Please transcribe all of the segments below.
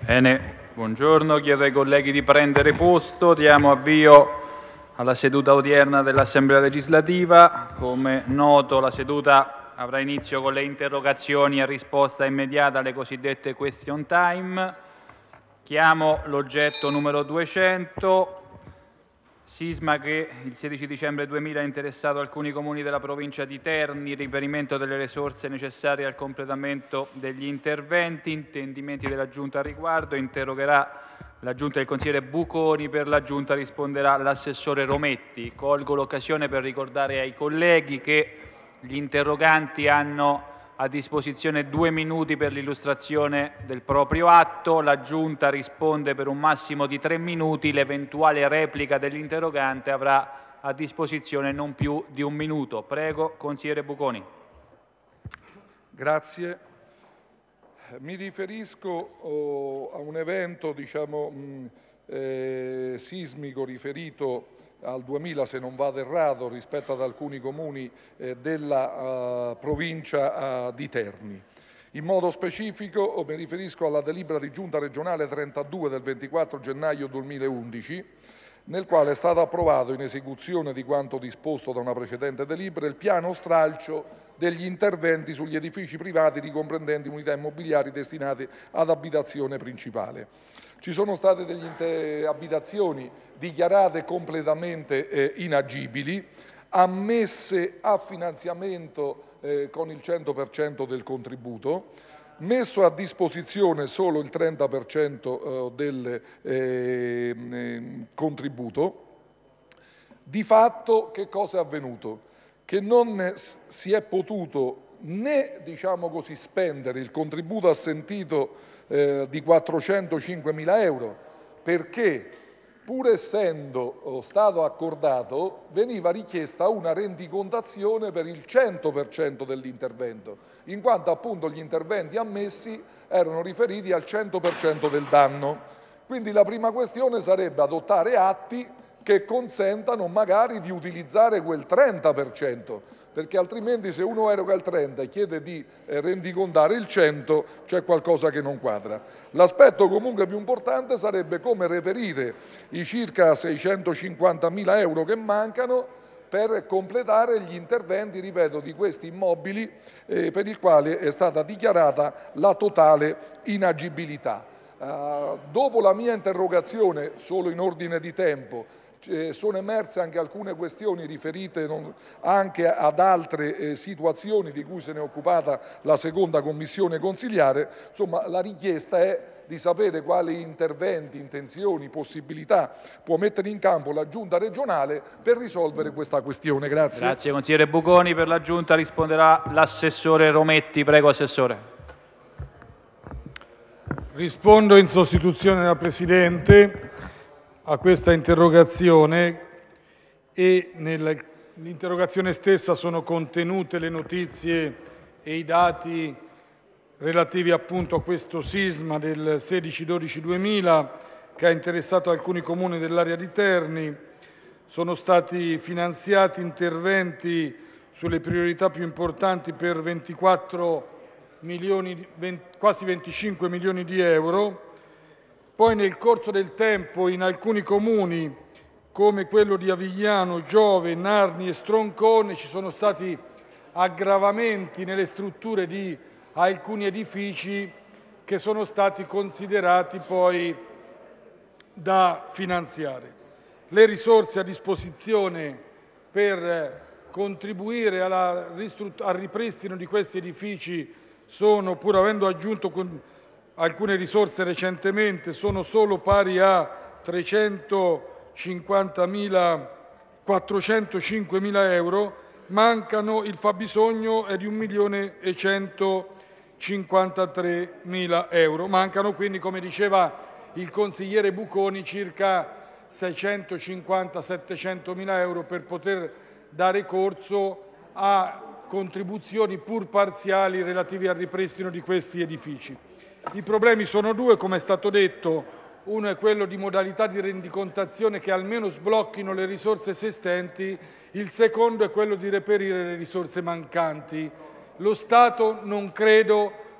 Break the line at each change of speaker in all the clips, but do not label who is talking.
Bene, buongiorno, chiedo ai colleghi di prendere posto, diamo avvio alla seduta odierna dell'Assemblea legislativa. Come noto, la seduta avrà inizio con le interrogazioni a risposta immediata alle cosiddette question time. Chiamo l'oggetto numero 200. Sisma che il 16 dicembre 2000 ha interessato alcuni comuni della provincia di Terni, reperimento delle risorse necessarie al completamento degli interventi, intendimenti della Giunta al riguardo. Interrogerà la Giunta del consigliere Buconi, per la Giunta risponderà l'assessore Rometti. Colgo l'occasione per ricordare ai colleghi che gli interroganti hanno a disposizione 2 minuti per l'illustrazione del proprio atto. La Giunta risponde per un massimo di 3 minuti. L'eventuale replica dell'interrogante avrà a disposizione non più di 1 minuto. Prego, consigliere Buconi.
Grazie. Mi riferisco a un evento sismico riferito al 2000, se non vado errato, rispetto ad alcuni comuni della provincia di Terni. In modo specifico mi riferisco alla delibera di Giunta regionale 32 del 24 gennaio 2011, nel quale è stato approvato, in esecuzione di quanto disposto da una precedente delibera, il piano stralcio degli interventi sugli edifici privati ricomprendenti unità immobiliari destinate ad abitazione principale. Ci sono state delle abitazioni dichiarate completamente inagibili, ammesse a finanziamento con il 100% del contributo, messo a disposizione solo il 30% del contributo. Di fatto che cosa è avvenuto? Che non si è potuto né spendere il contributo assentito di 405.000 euro, perché pur essendo stato accordato veniva richiesta una rendicontazione per il 100% dell'intervento, in quanto appunto gli interventi ammessi erano riferiti al 100% del danno. Quindi la prima questione sarebbe adottare atti che consentano magari di utilizzare quel 30%, perché altrimenti se uno eroga il 30 e chiede di rendicontare il 100 c'è qualcosa che non quadra. L'aspetto comunque più importante sarebbe come reperire i circa 650.000 euro che mancano per completare gli interventi, ripeto, di questi immobili per il quale è stata dichiarata la totale inagibilità. Dopo la mia interrogazione, solo in ordine di tempo, sono emerse anche alcune questioni riferite anche ad altre situazioni di cui se ne è occupata la seconda commissione consiliare. Insomma, la richiesta è di sapere quali interventi, intenzioni, possibilità può mettere in campo la Giunta regionale per risolvere questa questione. Grazie.
Grazie, consigliere Buconi. Per la Giunta risponderà l'assessore Rometti. Prego, assessore.
Rispondo in sostituzione della Presidente a questa interrogazione, e nell'interrogazione stessa sono contenute le notizie e i dati relativi appunto a questo sisma del 16-12-2000 che ha interessato alcuni comuni dell'area di Terni. Sono stati finanziati interventi sulle priorità più importanti per 24 milioni, quasi 25 milioni di euro. Poi nel corso del tempo in alcuni comuni come quello di Avigliano, Giove, Narni e Stroncone ci sono stati aggravamenti nelle strutture di alcuni edifici che sono stati considerati poi da finanziare. Le risorse a disposizione per contribuire al ripristino di questi edifici sono, pur avendo aggiunto alcune risorse recentemente, sono solo pari a 405.000 euro, mancano, il fabbisogno è di 1.153.000 euro. Mancano quindi, come diceva il consigliere Buconi, circa 650-700.000 euro per poter dare corso a contribuzioni pur parziali relativi al ripristino di questi edifici. I problemi sono due, come è stato detto. Uno è quello di modalità di rendicontazione che almeno sblocchino le risorse esistenti, il secondo è quello di reperire le risorse mancanti. Lo Stato non credo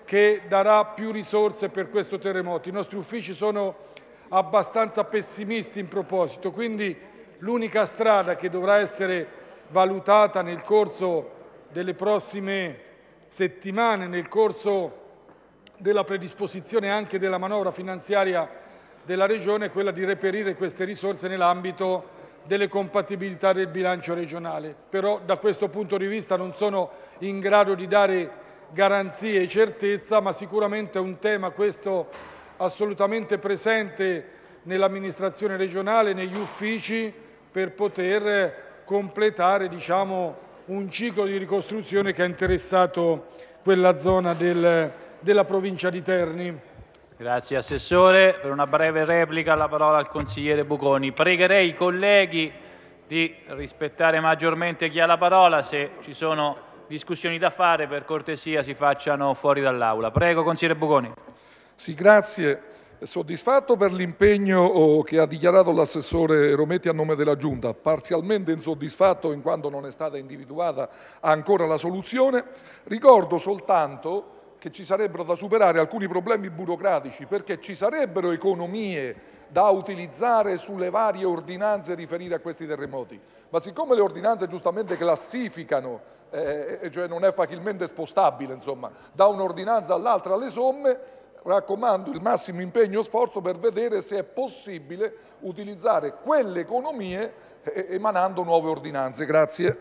che darà più risorse per questo terremoto. I nostri uffici sono abbastanza pessimisti in proposito, quindi l'unica strada che dovrà essere valutata nel corso delle prossime settimane, nel corso della predisposizione anche della manovra finanziaria della Regione, è quella di reperire queste risorse nell'ambito delle compatibilità del bilancio regionale. Però da questo punto di vista non sono in grado di dare garanzie e certezza, ma sicuramente è un tema questo assolutamente presente nell'amministrazione regionale, negli uffici, per poter completare, diciamo, un ciclo di ricostruzione che ha interessato quella zona della provincia di Terni.
Grazie Assessore. Per una breve replica la parola al consigliere Buconi. Pregherei i colleghi di rispettare maggiormente chi ha la parola. Se ci sono discussioni da fare, per cortesia si facciano fuori dall'Aula. Prego, consigliere Buconi.
Sì, grazie. Soddisfatto per l'impegno che ha dichiarato l'assessore Rometti a nome della Giunta, parzialmente insoddisfatto in quanto non è stata individuata ancora la soluzione. Ricordo soltanto che ci sarebbero da superare alcuni problemi burocratici, perché ci sarebbero economie da utilizzare sulle varie ordinanze riferite a questi terremoti, ma siccome le ordinanze giustamente classificano, cioè non è facilmente spostabile, insomma, da un'ordinanza all'altra le somme, raccomando il massimo impegno e sforzo per vedere se è possibile utilizzare quelle economie emanando nuove ordinanze. Grazie.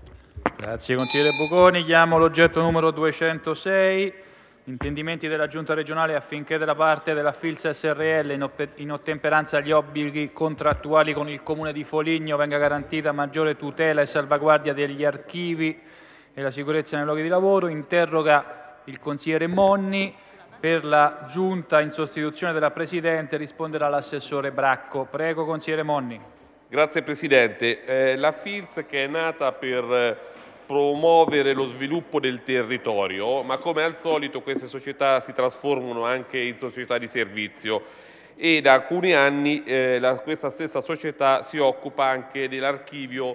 Grazie consigliere Buconi. Chiamo l'oggetto numero 206. Intendimenti della Giunta regionale affinché da parte della FILS SRL, in ottemperanza agli obblighi contrattuali con il Comune di Foligno, venga garantita maggiore tutela e salvaguardia degli archivi e la sicurezza nei luoghi di lavoro. Interroga il consigliere Monni. Per la Giunta, in sostituzione della Presidente, risponderà l'assessore Bracco. Prego, consigliere Monni.
Grazie Presidente. La FILS, che è nata per promuovere lo sviluppo del territorio, ma come al solito queste società si trasformano anche in società di servizio e da alcuni anni questa stessa società si occupa anche dell'archivio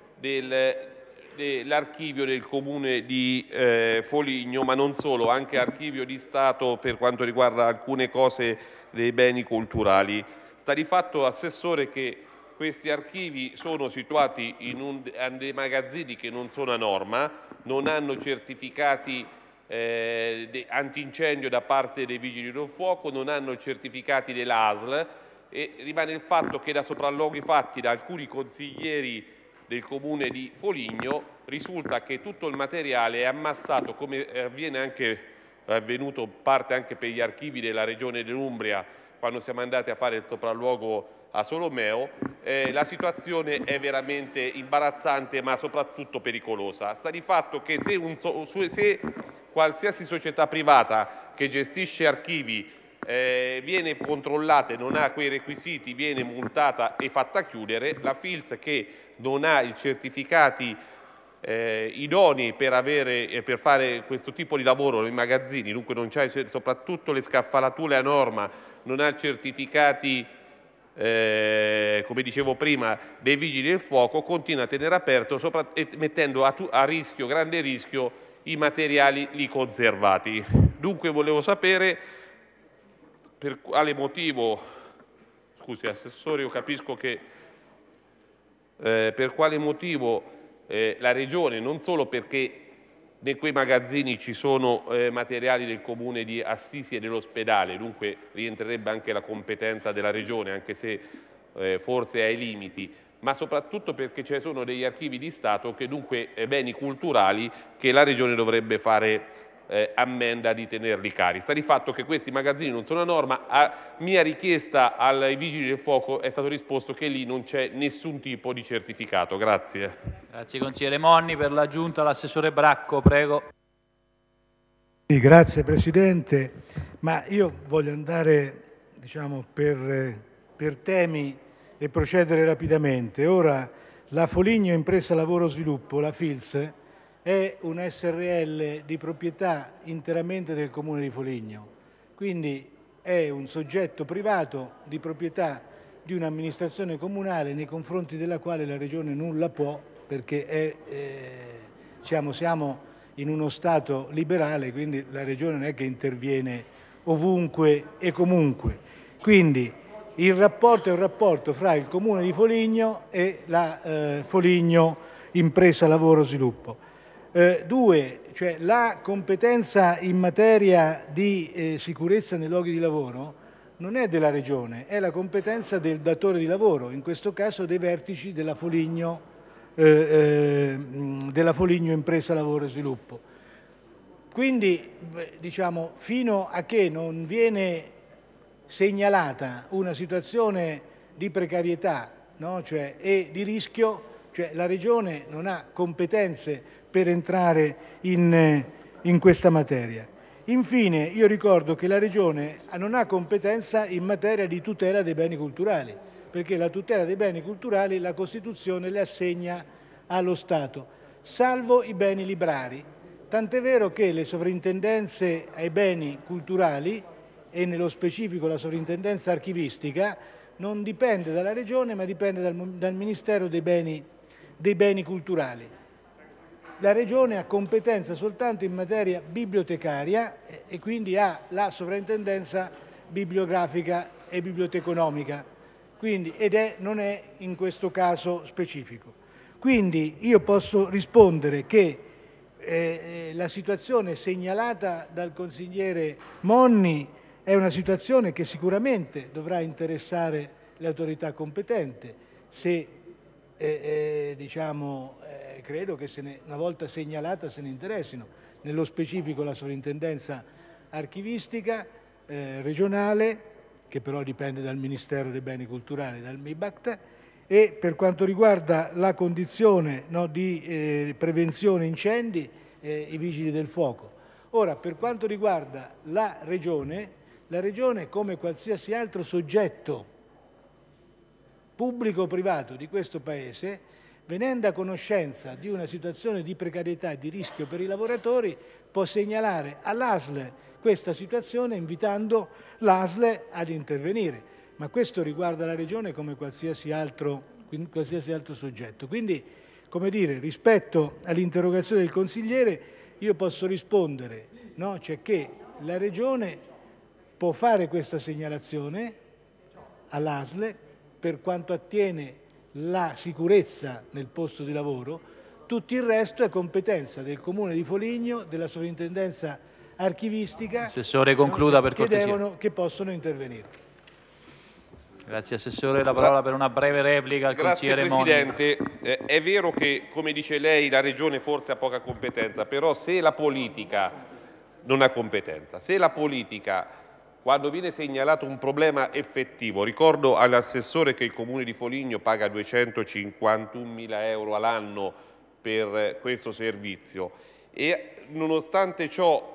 del Comune di Foligno, ma non solo, anche archivio di Stato per quanto riguarda alcune cose dei beni culturali. Sta di fatto, Assessore, che questi archivi sono situati in dei magazzini che non sono a norma, non hanno certificati antincendio da parte dei Vigili del Fuoco, non hanno certificati dell'ASL e rimane il fatto che da sopralluoghi fatti da alcuni consiglieri del Comune di Foligno risulta che tutto il materiale è ammassato, come è avvenuto parte anche per gli archivi della Regione dell'Umbria quando siamo andati a fare il sopralluogo a Solomeo. La situazione è veramente imbarazzante ma soprattutto pericolosa. Sta di fatto che se qualsiasi società privata che gestisce archivi viene controllata e non ha quei requisiti, viene multata e fatta chiudere. La FILS, che non ha i certificati idonei per fare questo tipo di lavoro nei magazzini, dunque non c'è soprattutto le scaffalature a norma, non ha certificati come dicevo prima dei Vigili del Fuoco, continua a tenere aperto mettendo a rischio, grande rischio, i materiali lì conservati. Dunque volevo sapere per quale motivo, scusi Assessore, io capisco che per quale motivo la Regione, non solo perché in quei magazzini ci sono materiali del Comune di Assisi e dell'ospedale, dunque rientrerebbe anche la competenza della Regione, anche se forse è ai limiti, ma soprattutto perché ci sono degli archivi di Stato, che dunque beni culturali, che la Regione dovrebbe fare ammenda di tenerli cari. Sta di fatto che questi magazzini non sono a norma. A mia richiesta ai Vigili del Fuoco è stato risposto che lì non c'è nessun tipo di certificato. Grazie.
Grazie consigliere Monni. Per la Giunta l'assessore Bracco, prego.
Sì, grazie Presidente, ma io voglio andare per temi e procedere rapidamente. Ora, la Foligno Impresa Lavoro Sviluppo, la FILS, è un SRL di proprietà interamente del Comune di Foligno, quindi è un soggetto privato di proprietà di un'amministrazione comunale nei confronti della quale la Regione nulla può, perché siamo in uno Stato liberale, quindi la Regione non è che interviene ovunque e comunque. Quindi il rapporto è un rapporto fra il Comune di Foligno e la Foligno Impresa Lavoro Sviluppo. Due, cioè la competenza in materia di sicurezza nei luoghi di lavoro non è della Regione, è la competenza del datore di lavoro, in questo caso dei vertici della Foligno Impresa Lavoro e Sviluppo. Quindi, diciamo, fino a che non viene segnalata una situazione di precarietà, no? E di rischio, cioè la Regione non ha competenze per entrare in questa materia. Infine, io ricordo che la Regione non ha competenza in materia di tutela dei beni culturali, perché la tutela dei beni culturali la Costituzione le assegna allo Stato, salvo i beni librari. Tant'è vero che le sovrintendenze ai beni culturali, e nello specifico la sovrintendenza archivistica, non dipende dalla Regione ma dipende dal Ministero dei beni culturali. La Regione ha competenza soltanto in materia bibliotecaria e quindi ha la sovrintendenza bibliografica e biblioteconomica, quindi, non è in questo caso specifico. Quindi io posso rispondere che la situazione segnalata dal consigliere Monni è una situazione che sicuramente dovrà interessare le autorità competenti, se credo che una volta segnalata se ne interessino, nello specifico la sovrintendenza archivistica regionale, che però dipende dal Ministero dei Beni Culturali, dal MIBACT, e per quanto riguarda la condizione di prevenzione incendi, i Vigili del Fuoco. Ora, per quanto riguarda la Regione come qualsiasi altro soggetto pubblico o privato di questo Paese, venendo a conoscenza di una situazione di precarietà e di rischio per i lavoratori, può segnalare all'ASL questa situazione invitando l'ASL ad intervenire, ma questo riguarda la Regione come qualsiasi altro soggetto. Quindi, come dire, rispetto all'interrogazione del consigliere, io posso rispondere, no? Cioè che la Regione può fare questa segnalazione all'ASL per quanto attiene la sicurezza nel posto di lavoro, tutto il resto è competenza del Comune di Foligno, della sovrintendenza archivistica.
Assessore, concluda per cortesia.
Che possono intervenire.
Grazie Assessore, la parola per una breve replica al consigliere Monni.
Grazie Presidente, è vero che, come dice lei, la Regione forse ha poca competenza, però se la politica non ha competenza, se la politica, quando viene segnalato un problema effettivo, ricordo all'Assessore che il Comune di Foligno paga 251.000 euro all'anno per questo servizio, e nonostante ciò,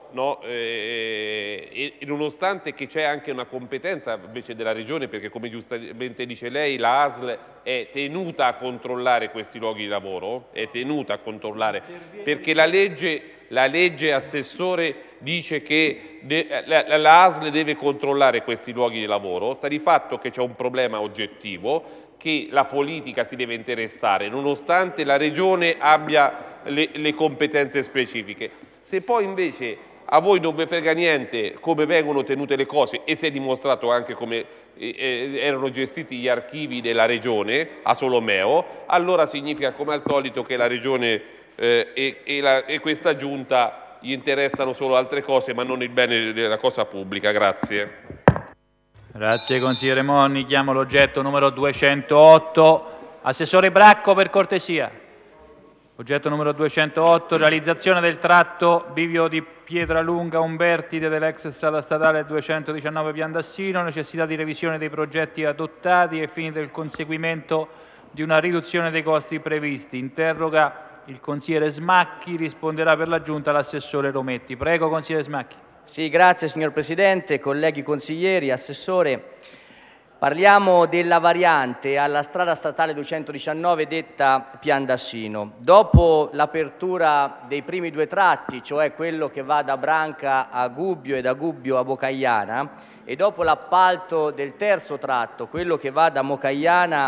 nonostante che c'è anche una competenza invece della Regione, perché come giustamente dice lei, la ASL è tenuta a controllare questi luoghi di lavoro, è tenuta a controllare, perché la legge Assessore dice che la ASL deve controllare questi luoghi di lavoro. Sta di fatto che c'è un problema oggettivo, che la politica si deve interessare, nonostante la Regione abbia le competenze specifiche. Se poi invece a voi non vi frega niente come vengono tenute le cose, e si è dimostrato anche come erano gestiti gli archivi della Regione a Solomeo, allora significa come al solito che la Regione e questa Giunta gli interessano solo altre cose ma non il bene della cosa pubblica. Grazie.
Grazie consigliere Monni. Chiamo l'oggetto numero 208. Assessore Bracco, per cortesia. Oggetto numero 208, realizzazione del tratto Bivio di Pietralunga Umbertide dell'ex strada statale 219 Piandassino, necessità di revisione dei progetti adottati e fini del conseguimento di una riduzione dei costi previsti. Interroga il consigliere Smacchi, risponderà per la Giunta l'assessore Rometti. Prego consigliere Smacchi.
Sì, grazie signor Presidente, colleghi consiglieri, Assessore. Parliamo della variante alla strada statale 219 detta Piandassino. Dopo l'apertura dei primi due tratti, cioè quello che va da Branca a Gubbio e da Gubbio a Bocagliana, e dopo l'appalto del terzo tratto, quello che va da Mocagliana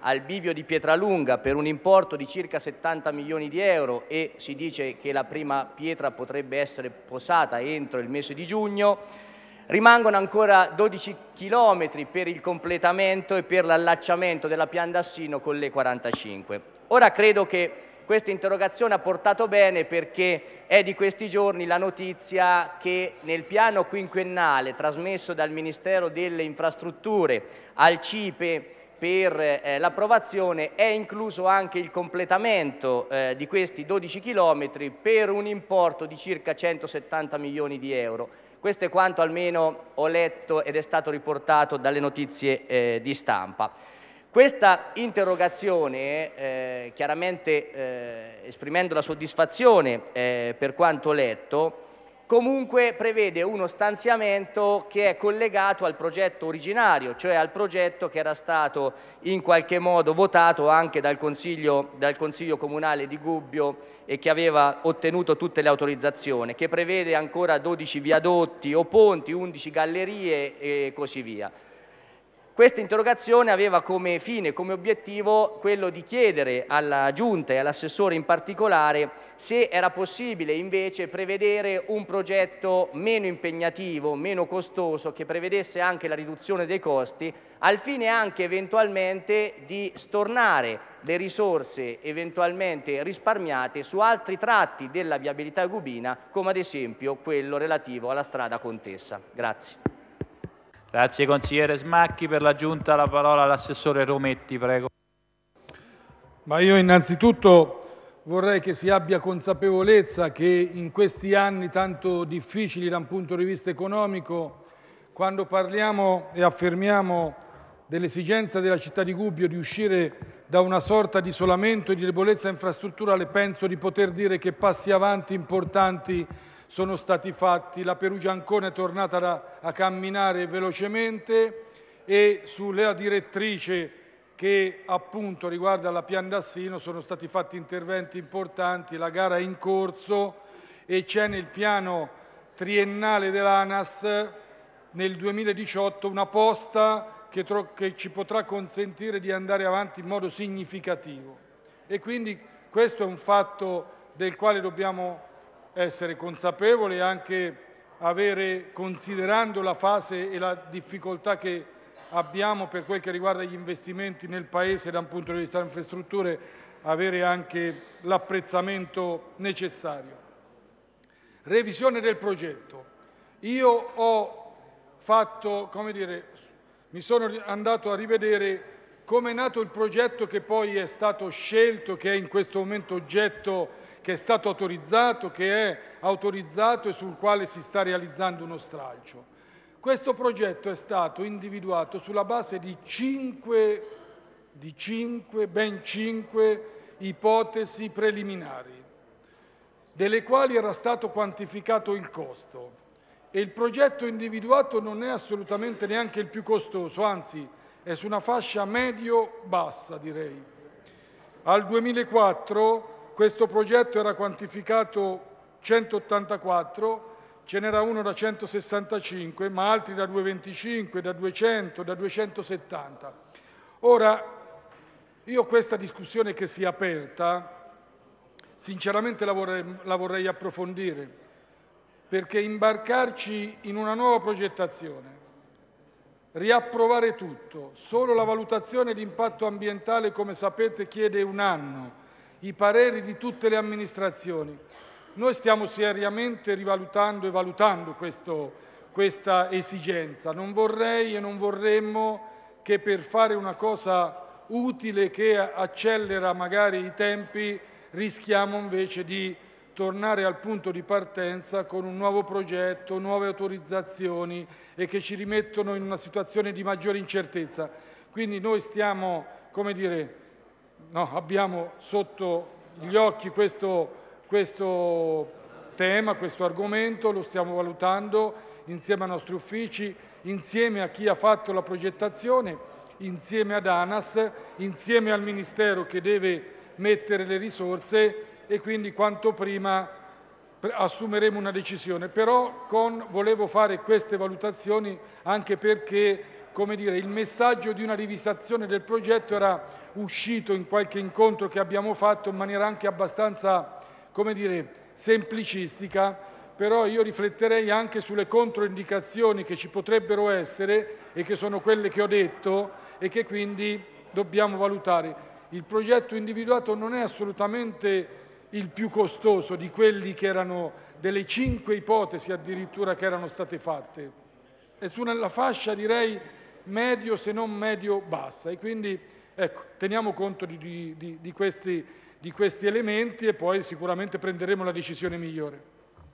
al bivio di Pietralunga per un importo di circa 70 milioni di euro e si dice che la prima pietra potrebbe essere posata entro il mese di giugno. Rimangono ancora 12 chilometri per il completamento e per l'allacciamento della Piandassino con l'E45. Ora credo che questa interrogazione ha portato bene, perché è di questi giorni la notizia che nel piano quinquennale trasmesso dal Ministero delle Infrastrutture al CIPE per l'approvazione è incluso anche il completamento di questi 12 chilometri per un importo di circa 170 milioni di euro. Questo è quanto almeno ho letto ed è stato riportato dalle notizie di stampa. Questa interrogazione, chiaramente esprimendo la soddisfazione per quanto letto, comunque prevede uno stanziamento che è collegato al progetto originario, cioè al progetto che era stato in qualche modo votato anche dal Consiglio Comunale di Gubbio e che aveva ottenuto tutte le autorizzazioni, che prevede ancora 12 viadotti o ponti, 11 gallerie e così via. Questa interrogazione aveva come fine, come obiettivo, quello di chiedere alla Giunta e all'assessore in particolare se era possibile invece prevedere un progetto meno impegnativo, meno costoso, che prevedesse anche la riduzione dei costi, al fine anche eventualmente di stornare le risorse eventualmente risparmiate su altri tratti della viabilità gubina, come ad esempio quello relativo alla strada Contessa. Grazie.
Grazie consigliere Smacchi. Per la Giunta la parola all'assessore Rometti, prego.
Ma io innanzitutto vorrei che si abbia consapevolezza che in questi anni tanto difficili da un punto di vista economico, quando parliamo e affermiamo dell'esigenza della città di Gubbio di uscire da una sorta di isolamento e di debolezza infrastrutturale, penso di poter dire che passi avanti importanti sono stati fatti. La Perugia-Ancona è tornata a camminare velocemente e sulla direttrice che appunto riguarda la Piandassino sono stati fatti interventi importanti, la gara è in corso e c'è nel piano triennale dell'ANAS nel 2018 una posta che ci potrà consentire di andare avanti in modo significativo. E quindi questo è un fatto del quale dobbiamo essere consapevoli e anche avere, considerando la fase e la difficoltà che abbiamo per quel che riguarda gli investimenti nel Paese da un punto di vista delle infrastrutture, avere anche l'apprezzamento necessario. Revisione del progetto. Io ho fatto, mi sono andato a rivedere come è nato il progetto che poi è stato scelto, che è in questo momento oggetto, che è stato autorizzato, che è autorizzato e sul quale si sta realizzando uno stralcio. Questo progetto è stato individuato sulla base di ben cinque ipotesi preliminari, delle quali era stato quantificato il costo. E il progetto individuato non è assolutamente neanche il più costoso, anzi è su una fascia medio-bassa, direi. Al 2004 questo progetto era quantificato 184, ce n'era uno da 165, ma altri da 225, da 200, da 270. Ora, io questa discussione che si è aperta, sinceramente la vorrei approfondire, perché imbarcarci in una nuova progettazione, riapprovare tutto, solo la valutazione di impatto ambientale, come sapete, chiede un anno, i pareri di tutte le amministrazioni. Noi stiamo seriamente rivalutando e valutando questa esigenza. Non vorrei e non vorremmo che per fare una cosa utile che accelera magari i tempi rischiamo invece di tornare al punto di partenza con un nuovo progetto, nuove autorizzazioni e che ci rimettono in una situazione di maggiore incertezza. Quindi noi stiamo, abbiamo sotto gli occhi questo tema, questo argomento, lo stiamo valutando insieme ai nostri uffici, insieme a chi ha fatto la progettazione, insieme ad ANAS, insieme al Ministero che deve mettere le risorse e quindi quanto prima assumeremo una decisione. Però volevo fare queste valutazioni anche perché come dire, il messaggio di una rivisitazione del progetto era uscito in qualche incontro che abbiamo fatto in maniera anche abbastanza, come dire, semplicistica, però io rifletterei anche sulle controindicazioni che ci potrebbero essere e che sono quelle che ho detto e che quindi dobbiamo valutare. Il progetto individuato non è assolutamente il più costoso di quelli che erano delle 5 ipotesi addirittura che erano state fatte. È sulla fascia, direi, medio se non medio-bassa e quindi ecco, teniamo conto di questi elementi e poi sicuramente prenderemo la decisione migliore.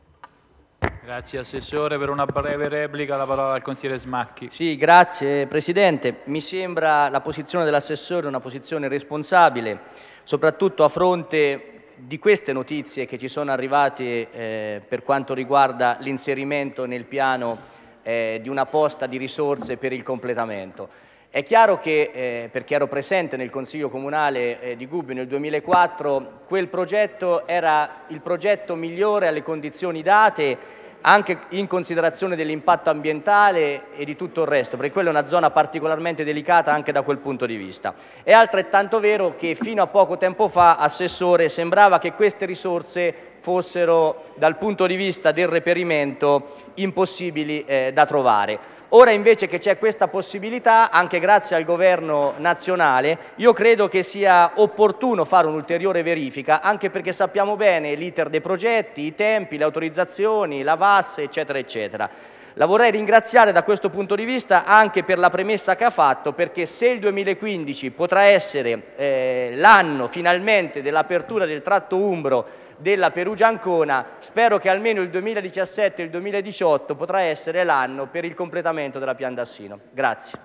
Grazie Assessore. Per una breve replica la parola al consigliere Smacchi.
Sì, grazie Presidente. Mi sembra la posizione dell'Assessore una posizione responsabile, soprattutto a fronte di queste notizie che ci sono arrivate per quanto riguarda l'inserimento nel piano di una posta di risorse per il completamento. È chiaro che, perché ero presente nel Consiglio Comunale di Gubbio nel 2004, quel progetto era il progetto migliore alle condizioni date, anche in considerazione dell'impatto ambientale e di tutto il resto, perché quella è una zona particolarmente delicata anche da quel punto di vista. È altrettanto vero che fino a poco tempo fa, Assessore, sembrava che queste risorse fossero, dal punto di vista del reperimento, impossibili da trovare. Ora invece che c'è questa possibilità, anche grazie al Governo nazionale, io credo che sia opportuno fare un'ulteriore verifica, anche perché sappiamo bene l'iter dei progetti, i tempi, le autorizzazioni, la VAS, eccetera, eccetera. La vorrei ringraziare da questo punto di vista anche per la premessa che ha fatto, perché se il 2015 potrà essere l'anno finalmente dell'apertura del tratto umbro della Perugia-Ancona, spero che almeno il 2017 e il 2018 potrà essere l'anno per il completamento della Piandassino. Grazie.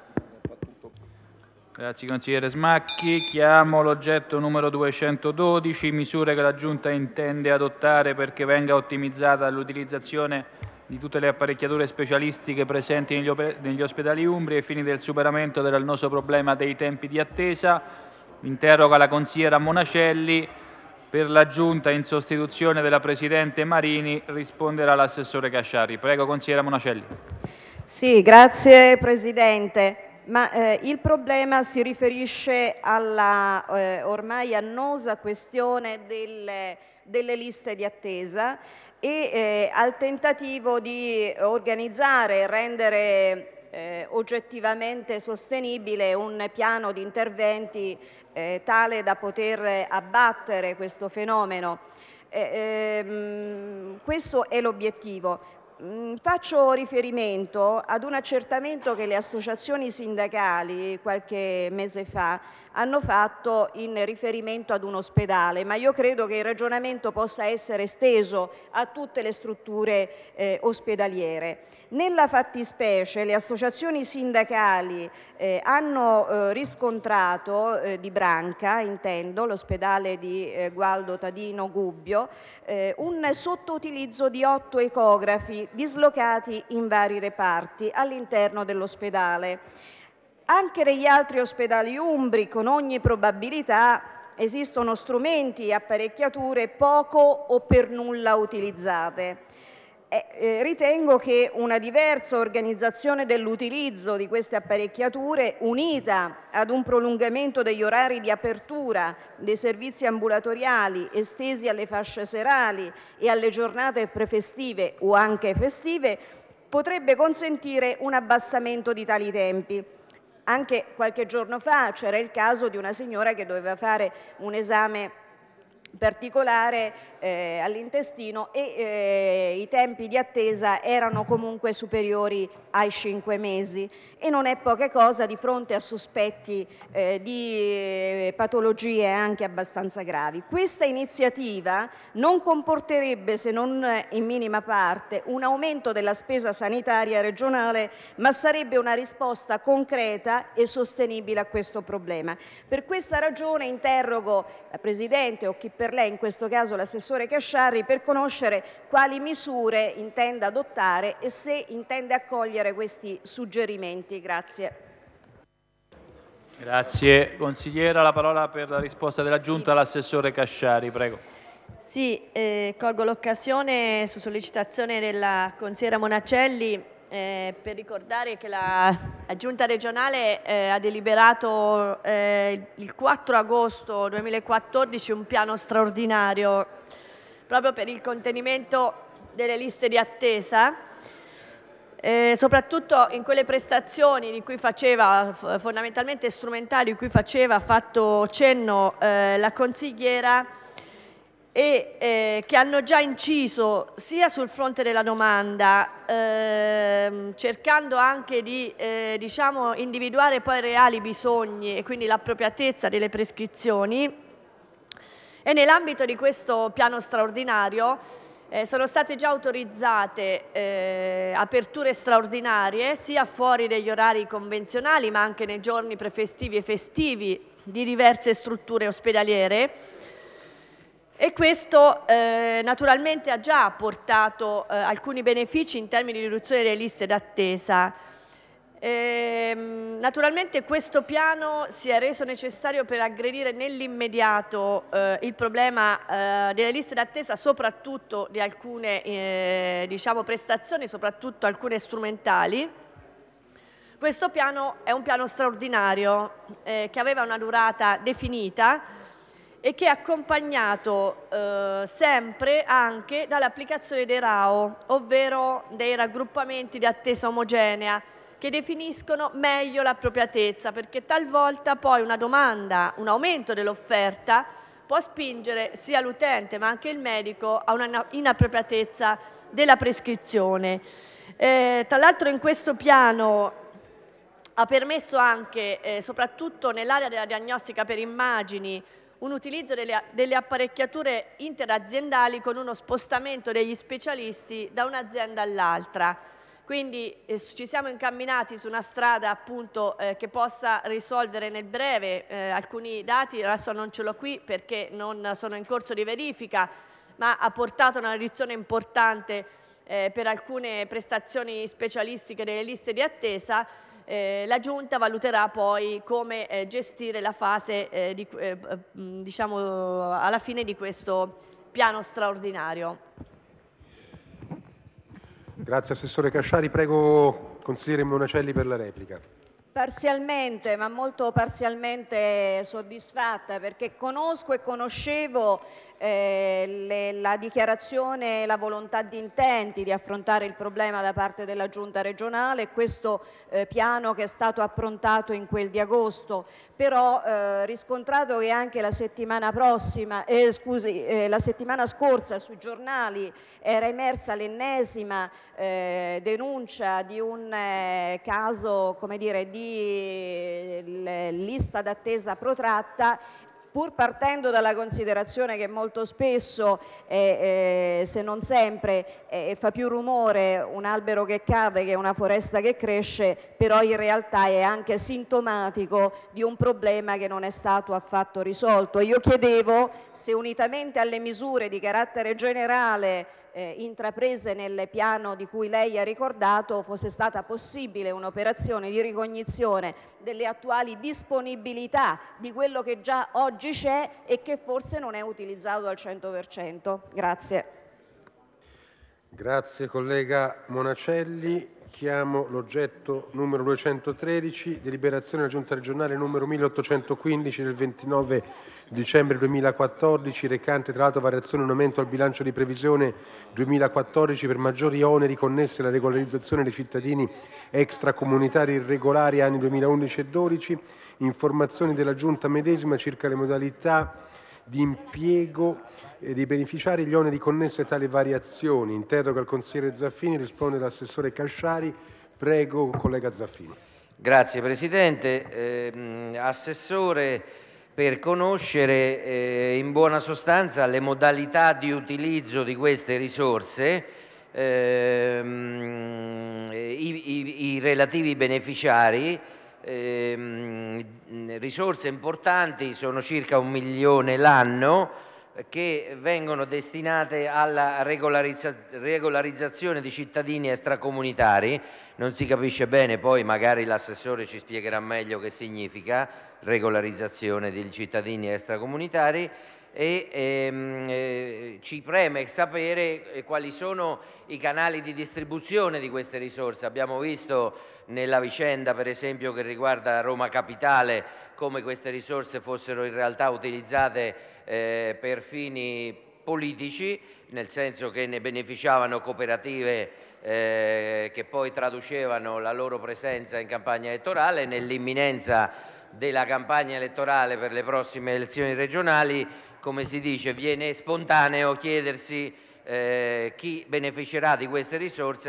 Grazie consigliere Smacchi. Chiamo l'oggetto numero 212, misure che la Giunta intende adottare perché venga ottimizzata l'utilizzazione di tutte le apparecchiature specialistiche presenti negli ospedali umbri ai fini del superamento dell'annoso problema dei tempi di attesa. Interroga la consigliera Monacelli. Per la Giunta, in sostituzione della Presidente Marini, risponderà l'assessore Casciari. Prego, consigliera Monacelli.
Sì, grazie Presidente. Il problema si riferisce alla ormai annosa questione delle liste di attesa e al tentativo di organizzare e rendere oggettivamente sostenibile un piano di interventi tale da poter abbattere questo fenomeno. Questo è l'obiettivo. Faccio riferimento ad un accertamento che le associazioni sindacali qualche mese fa hanno fatto in riferimento ad un ospedale, ma io credo che il ragionamento possa essere esteso a tutte le strutture ospedaliere. Nella fattispecie le associazioni sindacali hanno riscontrato di Branca, intendo, l'ospedale di Gualdo Tadino Gubbio, un sottoutilizzo di 8 ecografi dislocati in vari reparti all'interno dell'ospedale. Anche negli altri ospedali umbri, con ogni probabilità, esistono strumenti e apparecchiature poco o per nulla utilizzate. Ritengo che una diversa organizzazione dell'utilizzo di queste apparecchiature, unita ad un prolungamento degli orari di apertura dei servizi ambulatoriali estesi alle fasce serali e alle giornate prefestive o anche festive, potrebbe consentire un abbassamento di tali tempi. Anche qualche giorno fa c'era il caso di una signora che doveva fare un esame particolare all'intestino e i tempi di attesa erano comunque superiori ai 5 mesi e non è poca cosa di fronte a sospetti di patologie anche abbastanza gravi. Questa iniziativa non comporterebbe, se non in minima parte, un aumento della spesa sanitaria regionale, ma sarebbe una risposta concreta e sostenibile a questo problema. Per questa ragione interrogo la Presidente o chi per lei, in questo caso l'assessore Casciari, per conoscere quali misure intenda adottare e se intende accogliere questi suggerimenti. Grazie.
Grazie consigliera. La parola per la risposta della Giunta all'assessore Casciari. Prego.
Sì, colgo l'occasione su sollecitazione della consigliera Monacelli per ricordare che la Giunta regionale ha deliberato il 4 agosto 2014 un piano straordinario proprio per il contenimento delle liste di attesa, soprattutto in quelle prestazioni di cui faceva, fondamentalmente strumentali, di cui faceva fatto cenno la consigliera, e che hanno già inciso sia sul fronte della domanda, cercando anche di diciamo, individuare poi reali bisogni e quindi l'appropriatezza delle prescrizioni, e nell'ambito di questo piano straordinario sono state già autorizzate aperture straordinarie sia fuori degli orari convenzionali ma anche nei giorni prefestivi e festivi di diverse strutture ospedaliere, e questo naturalmente ha già portato alcuni benefici in termini di riduzione delle liste d'attesa. Naturalmente questo piano si è reso necessario per aggredire nell'immediato il problema delle liste d'attesa, soprattutto di alcune diciamo, prestazioni, soprattutto alcune strumentali. Questo piano è un piano straordinario che aveva una durata definita e che è accompagnato sempre anche dall'applicazione dei RAO, ovvero dei raggruppamenti di attesa omogenea, che definiscono meglio l'appropriatezza, perché talvolta poi una domanda, un aumento dell'offerta può spingere sia l'utente ma anche il medico a una inappropriatezza della prescrizione. Tra l'altro in questo piano ha permesso anche, soprattutto nell'area della diagnostica per immagini, un utilizzo delle apparecchiature interaziendali con uno spostamento degli specialisti da un'azienda all'altra. Quindi ci siamo incamminati su una strada appunto che possa risolvere nel breve alcuni dati, adesso non ce l'ho qui perché non sono in corso di verifica, ma ha portato a una riduzione importante per alcune prestazioni specialistiche delle liste di attesa. La Giunta valuterà poi come gestire la fase diciamo alla fine di questo piano straordinario.
Grazie Assessore Casciari, prego Consigliere Monacelli per la replica.
Parzialmente, ma molto parzialmente soddisfatta, perché conosco e conoscevo la dichiarazione, la volontà di intenti di affrontare il problema da parte della Giunta regionale, questo piano che è stato approntato in quel di agosto, però riscontrato che anche la settimana la settimana scorsa sui giornali era emersa l'ennesima denuncia di un caso, come dire, di lista d'attesa protratta, pur partendo dalla considerazione che molto spesso, se non sempre, fa più rumore un albero che cade che una foresta che cresce, però in realtà è anche sintomatico di un problema che non è stato affatto risolto. Io chiedevo se unitamente alle misure di carattere generale intraprese nel piano di cui lei ha ricordato fosse stata possibile un'operazione di ricognizione delle attuali disponibilità di quello che già oggi c'è e che forse non è utilizzato al 100%. Grazie.
Grazie collega Monacelli. Chiamo l'oggetto numero 213, deliberazione della Giunta regionale numero 1815 del 29 dicembre 2014, recante tra l'altro variazione e un aumento al bilancio di previsione 2014 per maggiori oneri connessi alla regolarizzazione dei cittadini extracomunitari irregolari anni 2011 e 2012, informazioni della Giunta medesima circa le modalità di impiego dei beneficiari e gli oneri connessi a tali variazioni. Interroga il consigliere Zaffini, risponde l'assessore Casciari. Prego, collega Zaffini.
Grazie Presidente. Assessore, per conoscere in buona sostanza le modalità di utilizzo di queste risorse, i relativi beneficiari, risorse importanti, sono circa 1 milione l'anno, che vengono destinate alla regolarizzazione di cittadini extracomunitari. Non si capisce bene, poi magari l'assessore ci spiegherà meglio che significa regolarizzazione di cittadini extracomunitari, e ci preme sapere quali sono i canali di distribuzione di queste risorse. Abbiamo visto nella vicenda, per esempio, che riguarda Roma Capitale, come queste risorse fossero in realtà utilizzate per fini politici, nel senso che ne beneficiavano cooperative che poi traducevano la loro presenza in campagna elettorale. Nell'imminenza della campagna elettorale per le prossime elezioni regionali, come si dice, viene spontaneo chiedersi chi beneficerà di queste risorse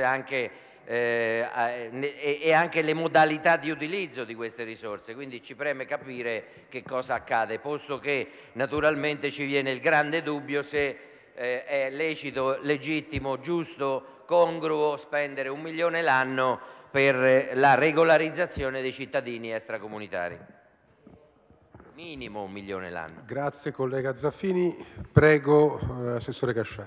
e anche le modalità di utilizzo di queste risorse. Quindi ci preme capire che cosa accade, posto che naturalmente ci viene il grande dubbio se è lecito, legittimo, giusto, congruo spendere 1 milione l'anno per la regolarizzazione dei cittadini extracomunitari. Minimo 1 milione l'anno.
Grazie collega Zaffini. Prego, Assessore Casciari.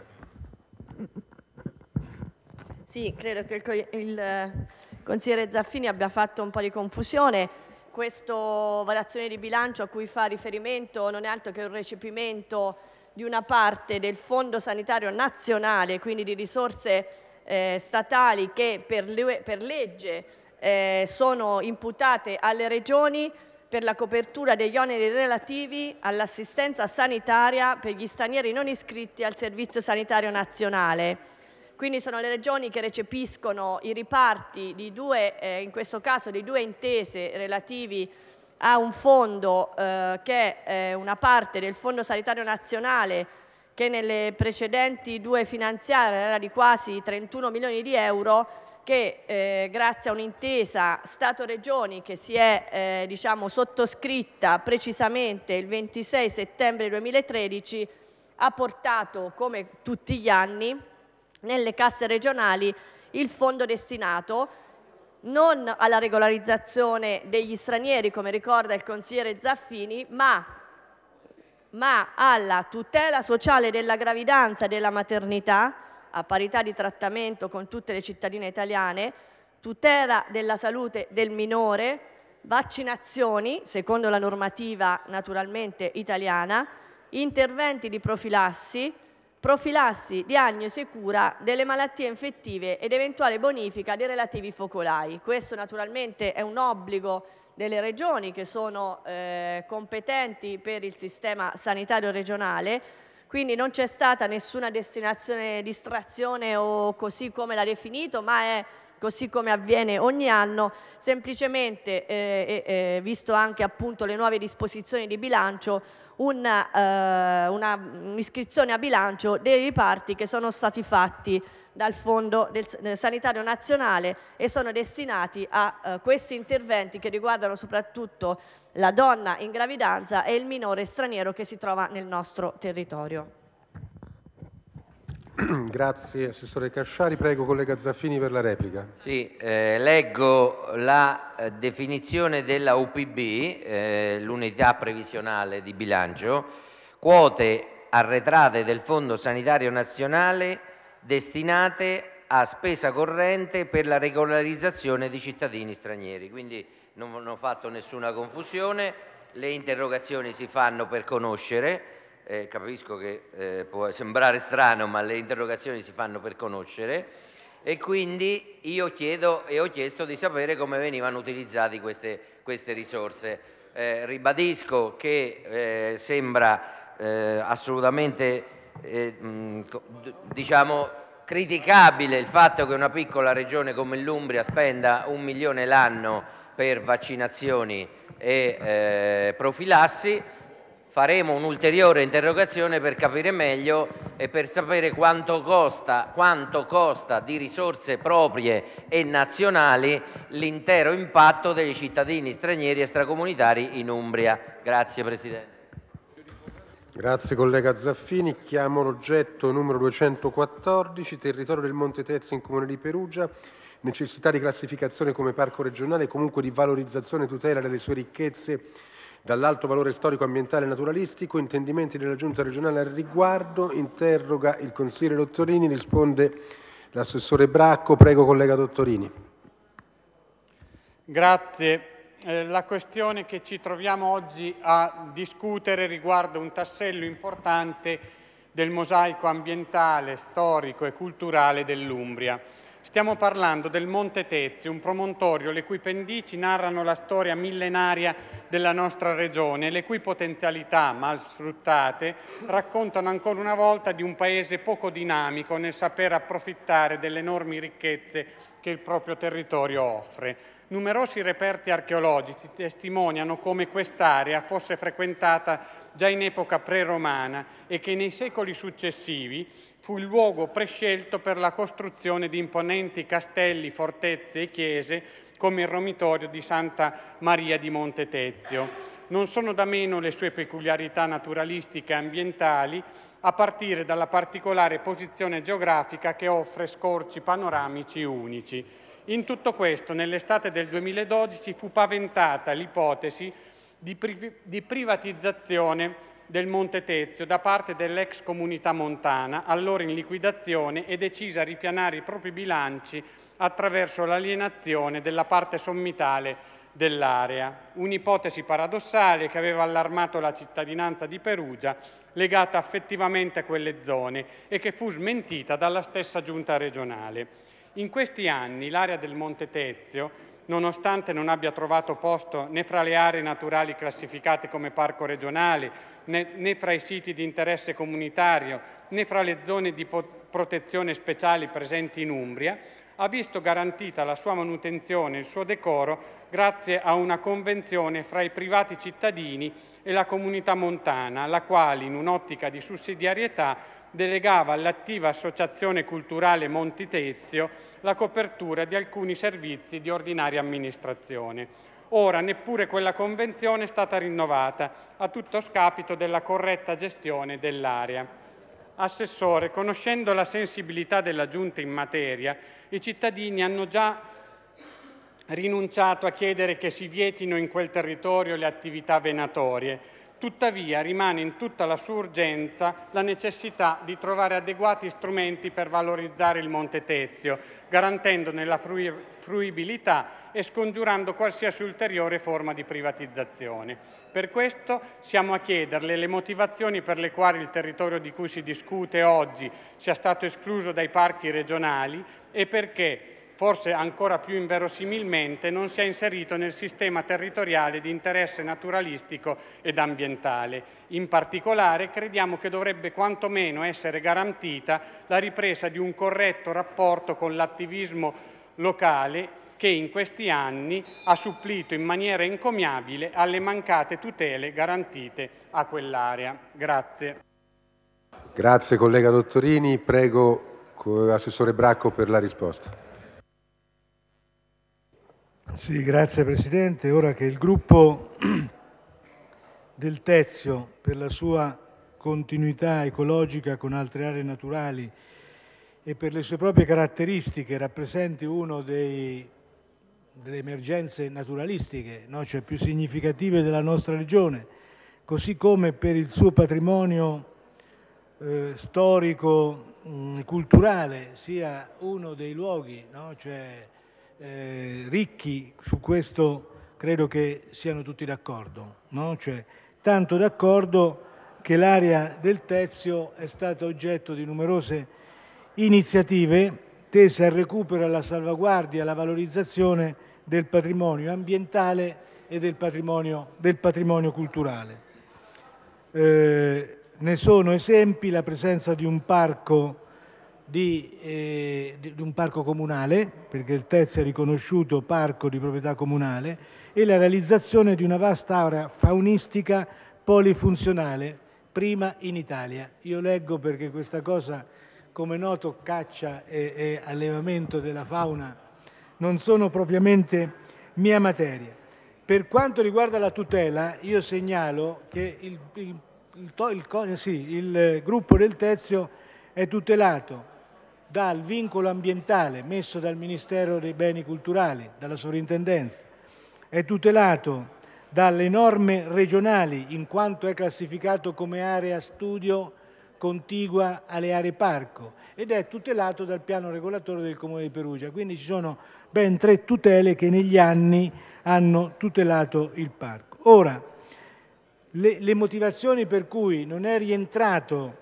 Sì, credo che il consigliere Zaffini abbia fatto un po' di confusione. Questa variazione di bilancio a cui fa riferimento non è altro che un recepimento di una parte del Fondo Sanitario Nazionale, quindi di risorse statali che per legge sono imputate alle regioni per la copertura degli oneri relativi all'assistenza sanitaria per gli stranieri non iscritti al Servizio Sanitario Nazionale. Quindi sono le regioni che recepiscono i riparti di in questo caso di due intese relativi a un fondo che è una parte del Fondo Sanitario Nazionale che nelle precedenti due finanziarie era di quasi 31 milioni di euro, che grazie a un'intesa Stato-Regioni che si è sottoscritta precisamente il 26 settembre 2013 ha portato, come tutti gli anni, nelle casse regionali il fondo destinato non alla regolarizzazione degli stranieri, come ricorda il consigliere Zaffini, ma alla tutela sociale della gravidanza e della maternità, a parità di trattamento con tutte le cittadine italiane, tutela della salute del minore, vaccinazioni, secondo la normativa naturalmente italiana, interventi di profilassi, diagnosi e cura delle malattie infettive ed eventuale bonifica dei relativi focolai. Questo naturalmente è un obbligo delle regioni che sono competenti per il sistema sanitario regionale, quindi non c'è stata nessuna destinazione, distrazione o così come l'ha definito, ma è così come avviene ogni anno, semplicemente, visto anche appunto le nuove disposizioni di bilancio, un'iscrizione a bilancio dei riparti che sono stati fatti dal Fondo Sanitario Nazionale e sono destinati a questi interventi che riguardano soprattutto la donna in gravidanza e il minore straniero che si trova nel nostro territorio.
Grazie Assessore Casciari. Prego collega Zaffini per la replica.
Sì, leggo la definizione della UPB, l'unità previsionale di bilancio: quote arretrate del Fondo Sanitario Nazionale destinate a spesa corrente per la regolarizzazione di cittadini stranieri. Quindi non ho fatto nessuna confusione, le interrogazioni si fanno per conoscere. Capisco che può sembrare strano, ma le interrogazioni si fanno per conoscere e quindi io chiedo e ho chiesto di sapere come venivano utilizzate queste risorse. Ribadisco che sembra assolutamente criticabile il fatto che una piccola regione come l'Umbria spenda 1 milione l'anno per vaccinazioni e profilassi. Faremo un'ulteriore interrogazione per capire meglio e per sapere quanto costa di risorse proprie e nazionali l'intero impatto dei cittadini stranieri extracomunitari in Umbria. Grazie Presidente.
Grazie collega Zaffini. Chiamo l'oggetto numero 214, territorio del Monte Tezio in Comune di Perugia, necessità di classificazione come parco regionale e comunque di valorizzazione e tutela delle sue ricchezze dall'alto valore storico, ambientale e naturalistico. Intendimenti della Giunta regionale al riguardo. Interroga il consigliere Dottorini, risponde l'assessore Bracco. Prego collega Dottorini.
Grazie. la questione che ci troviamo oggi a discutere riguarda un tassello importante del mosaico ambientale, storico e culturale dell'Umbria. Stiamo parlando del Monte Tezio, un promontorio le cui pendici narrano la storia millenaria della nostra regione, le cui potenzialità mal sfruttate raccontano ancora una volta di un paese poco dinamico nel saper approfittare delle enormi ricchezze che il proprio territorio offre. Numerosi reperti archeologici testimoniano come quest'area fosse frequentata già in epoca pre-romana e che nei secoli successivi fu il luogo prescelto per la costruzione di imponenti castelli, fortezze e chiese come il Romitorio di Santa Maria di Monte Tezio. Non sono da meno le sue peculiarità naturalistiche e ambientali, a partire dalla particolare posizione geografica che offre scorci panoramici unici. In tutto questo, nell'estate del 2012 fu paventata l'ipotesi di privatizzazione del Monte Tezio da parte dell'ex Comunità Montana, allora in liquidazione e decisa a ripianare i propri bilanci attraverso l'alienazione della parte sommitale dell'area. Un'ipotesi paradossale che aveva allarmato la cittadinanza di Perugia, legata affettivamente a quelle zone e che fu smentita dalla stessa giunta regionale. In questi anni l'area del Monte Tezio, nonostante non abbia trovato posto né fra le aree naturali classificate come parco regionale, né fra i siti di interesse comunitario, né fra le zone di protezione speciali presenti in Umbria, ha visto garantita la sua manutenzione e il suo decoro grazie a una convenzione fra i privati cittadini e la comunità montana, la quale, in un'ottica di sussidiarietà, delegava all'attiva Associazione Culturale Monte Tezio la copertura di alcuni servizi di ordinaria amministrazione. Ora neppure quella convenzione è stata rinnovata, a tutto scapito della corretta gestione dell'area. Assessore, conoscendo la sensibilità della Giunta in materia, i cittadini hanno già rinunciato a chiedere che si vietino in quel territorio le attività venatorie. Tuttavia rimane in tutta la sua urgenza la necessità di trovare adeguati strumenti per valorizzare il Monte Tezio, garantendone la fruibilità e scongiurando qualsiasi ulteriore forma di privatizzazione. Per questo siamo a chiederle le motivazioni per le quali il territorio di cui si discute oggi sia stato escluso dai parchi regionali e perché, forse ancora più inverosimilmente, non sia inserito nel sistema territoriale di interesse naturalistico ed ambientale. In particolare, crediamo che dovrebbe quantomeno essere garantita la ripresa di un corretto rapporto con l'attivismo locale che in questi anni ha supplito in maniera encomiabile alle mancate tutele garantite a quell'area. Grazie.
Grazie collega Dottorini. Prego Assessore Bracco per la risposta.
Sì, grazie Presidente. Ora che il gruppo del Tezio, per la sua continuità ecologica con altre aree naturali e per le sue proprie caratteristiche, rappresenti uno delle emergenze naturalistiche, no? Cioè più significative della nostra regione, così come per il suo patrimonio storico, culturale, sia uno dei luoghi, no? Cioè, ricchi. Su questo credo che siano tutti d'accordo, no? Cioè, tanto d'accordo che l'area del Tezio è stata oggetto di numerose iniziative tese al recupero, alla salvaguardia e alla valorizzazione del patrimonio ambientale e del patrimonio culturale. Ne sono esempi la presenza di un parco comunale, perché il Tezio è riconosciuto parco di proprietà comunale, e la realizzazione di una vasta area faunistica polifunzionale, prima in Italia. Io leggo perché questa cosa, come noto, caccia e allevamento della fauna non sono propriamente mia materia. Per quanto riguarda la tutela, io segnalo che il gruppo del Tezio è tutelato dal vincolo ambientale messo dal Ministero dei Beni Culturali, dalla Sovrintendenza, è tutelato dalle norme regionali in quanto è classificato come area studio contigua alle aree parco ed è tutelato dal piano regolatore del Comune di Perugia. Quindi ci sono ben 3 tutele che negli anni hanno tutelato il parco. Ora, le motivazioni per cui non è rientrato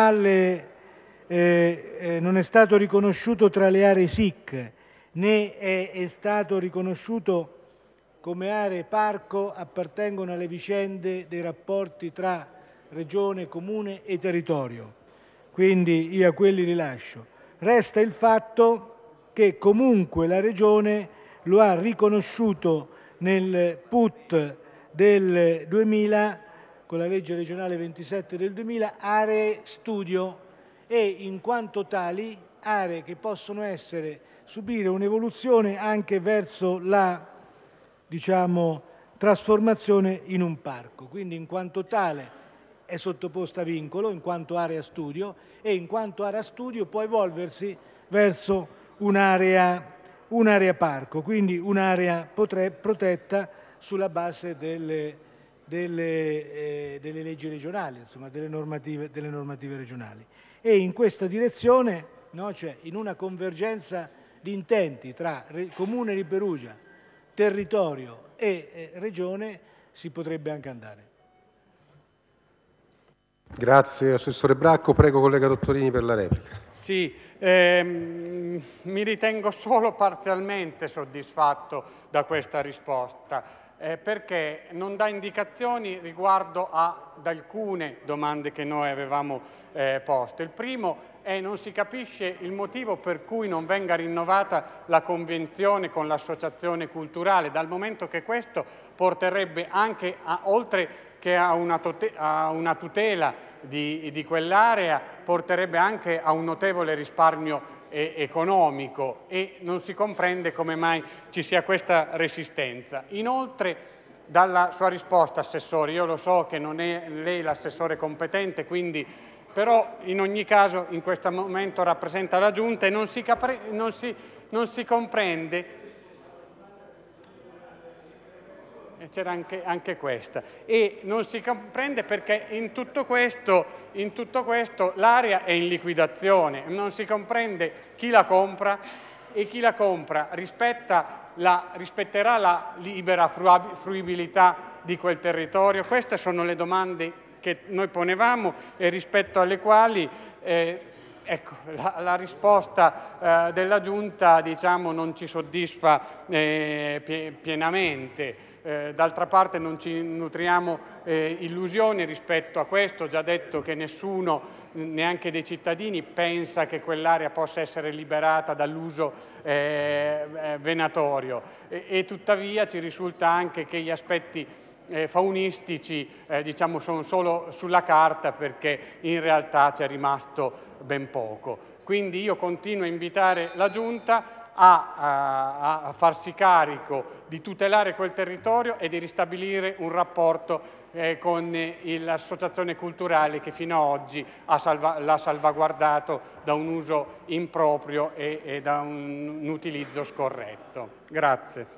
non è stato riconosciuto tra le aree SIC, né è stato riconosciuto come aree parco, appartengono alle vicende dei rapporti tra Regione, Comune e territorio. Quindi io a quelli li lascio. Resta il fatto che comunque la Regione lo ha riconosciuto nel PUT del 2000, con la legge regionale 27 del 2000, aree studio, e in quanto tali aree che possono subire un'evoluzione anche verso la trasformazione in un parco. Quindi in quanto tale è sottoposta a vincolo, in quanto area studio, e in quanto area studio può evolversi verso un'area parco, quindi un'area protetta sulla base delle leggi regionali, insomma delle normative regionali. E in questa direzione, no, cioè in una convergenza di intenti tra Comune di Perugia, territorio e Regione, si potrebbe anche andare.
Grazie Assessore Bracco. Prego collega Dottorini per la replica.
Sì, mi ritengo solo parzialmente soddisfatto da questa risposta, perché non dà indicazioni riguardo ad alcune domande che noi avevamo posto. Il primo è non si capisce il motivo per cui non venga rinnovata la convenzione con l'associazione culturale, dal momento che questo porterebbe anche, oltre che a una tutela di quell'area, porterebbe anche a un notevole risparmio economico, e non si comprende come mai ci sia questa resistenza. Inoltre, dalla sua risposta, Assessore, io lo so che non è lei l'assessore competente, quindi però in ogni caso in questo momento rappresenta la Giunta, e non si comprende. C'era anche questa, e non si comprende perché in tutto questo l'area è in liquidazione, non si comprende chi la compra, e chi la compra rispetterà la libera fruibilità di quel territorio. Queste sono le domande che noi ponevamo e rispetto alle quali ecco, la risposta della Giunta non ci soddisfa pienamente. D'altra parte non ci nutriamo illusioni rispetto a questo. Ho già detto che nessuno, neanche dei cittadini, pensa che quell'area possa essere liberata dall'uso venatorio, e tuttavia ci risulta anche che gli aspetti faunistici sono solo sulla carta, perché in realtà c'è rimasto ben poco. Quindi io continuo a invitare la Giunta a farsi carico di tutelare quel territorio e di ristabilire un rapporto con l'associazione culturale che fino ad oggi l'ha salvaguardato da un uso improprio e da un utilizzo scorretto. Grazie.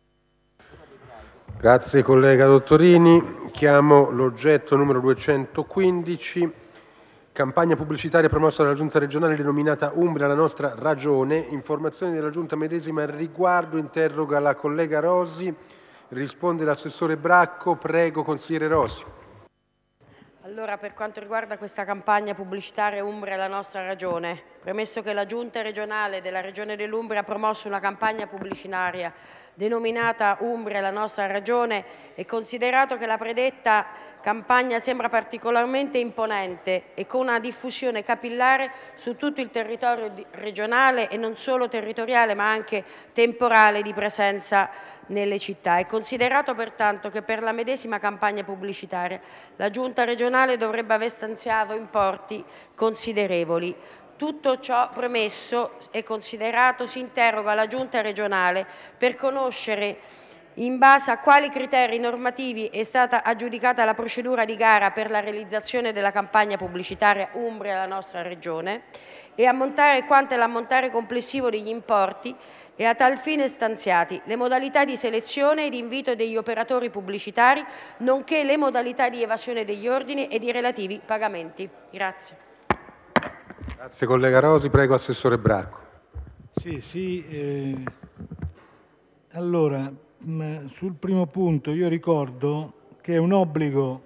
Grazie collega Dottorini. Chiamo l'oggetto numero 215, campagna pubblicitaria promossa dalla Giunta regionale denominata Umbria, la nostra ragione. Informazioni della Giunta medesima al riguardo. Interroga la collega Rosi, risponde l'assessore Bracco. Prego consigliere Rosi.
Allora, per quanto riguarda questa campagna pubblicitaria Umbria, la nostra ragione, premesso che la Giunta regionale della Regione dell'Umbria ha promosso una campagna pubblicitaria denominata Umbria, la nostra ragione, e considerato che la predetta campagna sembra particolarmente imponente e con una diffusione capillare su tutto il territorio regionale, e non solo territoriale ma anche temporale di presenza nelle città, e considerato pertanto che per la medesima campagna pubblicitaria la Giunta regionale dovrebbe aver stanziato importi considerevoli. Tutto ciò premesso e considerato, si interroga la Giunta regionale per conoscere in base a quali criteri normativi è stata aggiudicata la procedura di gara per la realizzazione della campagna pubblicitaria Umbria, la nostra regione, e ammontare quanto è l'ammontare complessivo degli importi, e a tal fine stanziati le modalità di selezione e di invito degli operatori pubblicitari, nonché le modalità di evasione degli ordini e di relativi pagamenti. Grazie.
Grazie collega Rosi. Prego assessore Bracco.
Allora, sul primo punto io ricordo che è un obbligo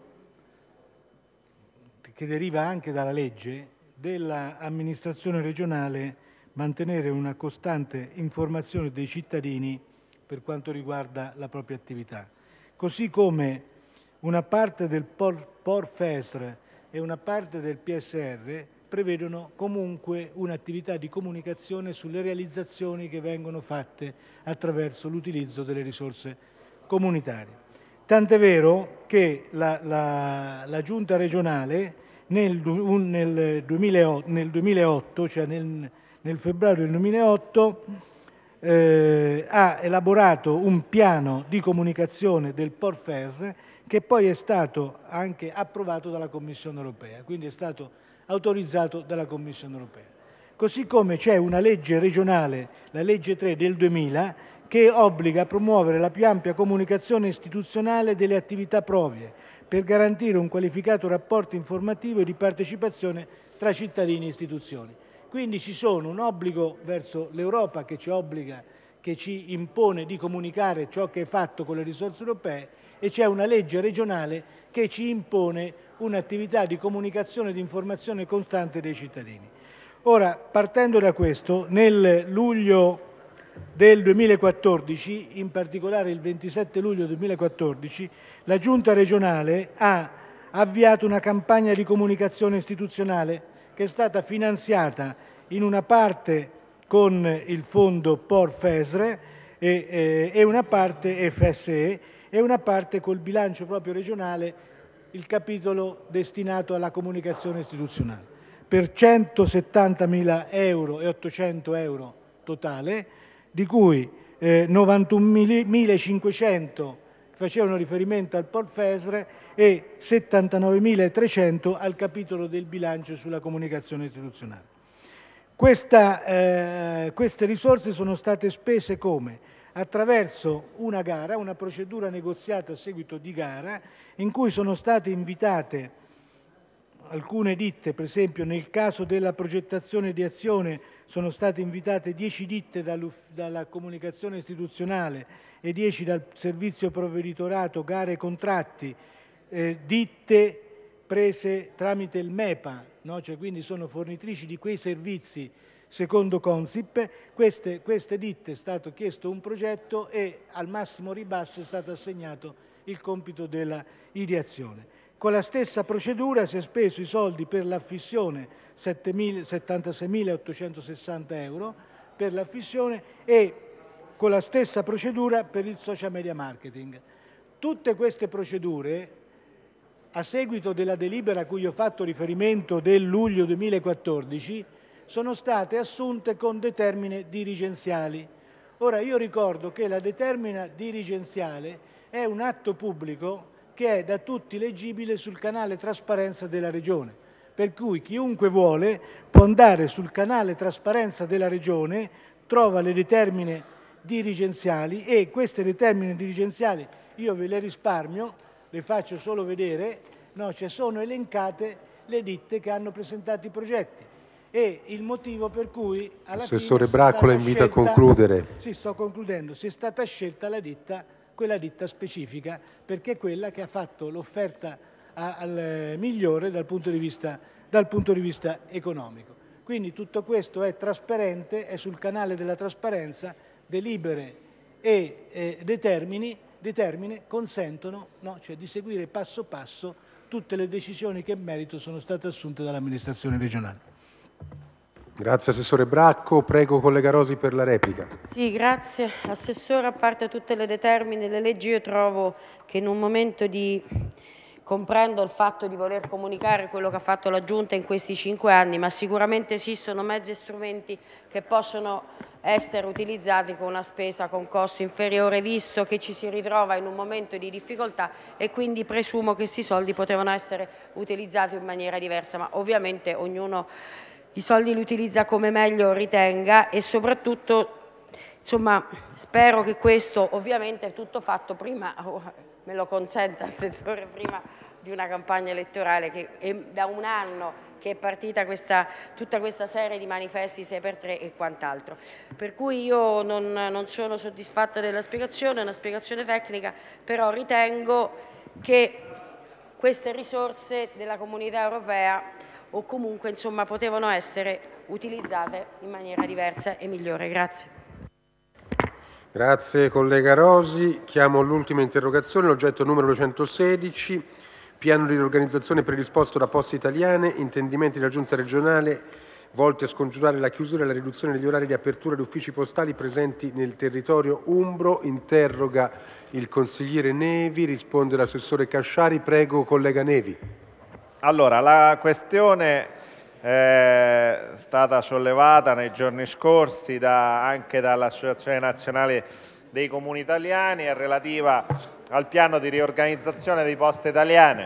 che deriva anche dalla legge dell'amministrazione regionale mantenere una costante informazione dei cittadini per quanto riguarda la propria attività. Così come una parte del POR-FESR e una parte del PSR prevedono comunque un'attività di comunicazione sulle realizzazioni che vengono fatte attraverso l'utilizzo delle risorse comunitarie. Tant'è vero che la Giunta regionale nel 2008, cioè nel febbraio del 2008, ha elaborato un piano di comunicazione del POR-FESR che poi è stato anche approvato dalla Commissione europea, quindi è stato autorizzato dalla Commissione europea. Così come c'è una legge regionale, la legge 3 del 2000, che obbliga a promuovere la più ampia comunicazione istituzionale delle attività proprie per garantire un qualificato rapporto informativo e di partecipazione tra cittadini e istituzioni. Quindi ci sono un obbligo verso l'Europa che ci obbliga, che ci impone di comunicare ciò che è fatto con le risorse europee, e c'è una legge regionale che ci impone un'attività di comunicazione e di informazione costante dei cittadini. Ora, partendo da questo, nel luglio del 2014, in particolare il 27 luglio 2014, la Giunta regionale ha avviato una campagna di comunicazione istituzionale che è stata finanziata in una parte con il fondo POR-FESR e una parte FSE e una parte col bilancio proprio regionale, il capitolo destinato alla comunicazione istituzionale, per 170.000 euro e 800 euro totale, di cui 91.500 facevano riferimento al POR-FESR e 79.300 al capitolo del bilancio sulla comunicazione istituzionale. Queste risorse sono state spese come? Attraverso una gara, una procedura negoziata a seguito di gara, in cui sono state invitate alcune ditte. Per esempio, nel caso della progettazione di azione sono state invitate 10 ditte dalla comunicazione istituzionale e 10 dal servizio provveditorato, gare e contratti, ditte prese tramite il MEPA, no? Cioè, quindi sono fornitrici di quei servizi secondo Consip. Queste ditte è stato chiesto un progetto e al massimo ribasso è stato assegnato il compito della ideazione. Con la stessa procedura si è speso i soldi per l'affissione, 76.860 euro per l'affissione, e con la stessa procedura per il social media marketing. Tutte queste procedure, a seguito della delibera a cui ho fatto riferimento del luglio 2014, sono state assunte con determine dirigenziali. Ora, io ricordo che la determina dirigenziale è un atto pubblico che è da tutti leggibile sul canale trasparenza della Regione, per cui chiunque vuole può andare sul canale trasparenza della Regione, trova le determine dirigenziali, e queste determine dirigenziali io ve le risparmio, le faccio solo vedere, no? Cioè, sono elencate le ditte che hanno presentato i progetti. E il motivo per cui alla
Assessore Bracco, la invito a concludere.
Sì, sto concludendo. Si è stata scelta quella ditta specifica, perché è quella che ha fatto l'offerta al migliore dal punto di vista economico. Quindi tutto questo è trasparente, è sul canale della trasparenza, delibere e determine consentono, no? Cioè, di seguire passo passo tutte le decisioni che in merito sono state assunte dall'amministrazione regionale.
Grazie Assessore Bracco, prego collega Rosi per la replica.
Sì, grazie. Assessore, a parte tutte le determine, le leggi, io trovo che in un momento comprendo il fatto di voler comunicare quello che ha fatto la Giunta in questi 5 anni, ma sicuramente esistono mezzi e strumenti che possono essere utilizzati con una spesa con costo inferiore, visto che ci si ritrova in un momento di difficoltà, e quindi presumo che questi soldi potevano essere utilizzati in maniera diversa, ma ovviamente ognuno i soldi li utilizza come meglio ritenga, e soprattutto, insomma, spero che questo, ovviamente è tutto fatto prima, me lo consenta Assessore, prima di una campagna elettorale che è da un anno che è partita tutta questa serie di manifesti 6x3 e quant'altro. Per cui io non sono soddisfatta della spiegazione, è una spiegazione tecnica, però ritengo che queste risorse della Comunità Europea o comunque insomma potevano essere utilizzate in maniera diversa e migliore. Grazie.
Grazie collega Rosi. Chiamo l'ultima interrogazione, l'oggetto numero 216, piano di riorganizzazione predisposto da Poste Italiane, intendimenti della Giunta regionale volti a scongiurare la chiusura e la riduzione degli orari di apertura di uffici postali presenti nel territorio umbro. Interroga il consigliere Nevi, risponde l'assessore Casciari. Prego collega Nevi.
Allora, la questione è stata sollevata nei giorni scorsi anche dall'Associazione Nazionale dei Comuni Italiani, è relativa al piano di riorganizzazione di Poste Italiane.